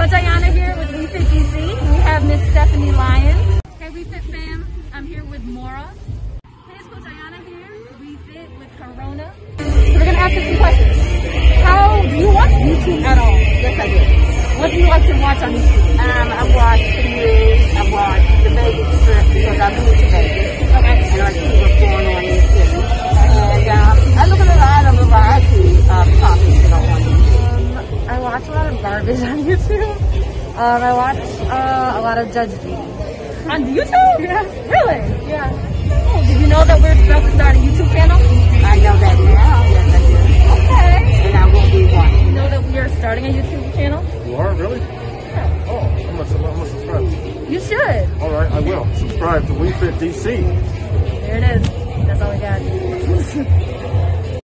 Coach Ayana here with We Fit DC. We have Miss Stephanie Lyons. Hey We Fit fam, I'm here with Mora. Hey, it's Coach Ayana here. We Fit with Corona. So we're gonna ask you some questions. How do you watch YouTube at all? Yes, I do. What do you like to watch on YouTube? I watch the news. I watch the Vegas trip because I've been to Vegas. Okay. And I see what's going on in the city. And I look at a lot of variety of topics that are on YouTube. I watch a lot of garbage on YouTube. I watch a lot of Judge Judy. On YouTube? Yeah. Really? Yeah. Oh, did you know that we're about to start a YouTube channel? I know that now. Yes, I do. Okay. And I will be watching. You know that we are starting a YouTube channel? You are? Really? Yeah. Oh, I'm gonna subscribe. You should. All right, I will. Subscribe to We Fit DC. There it is. That's all we got.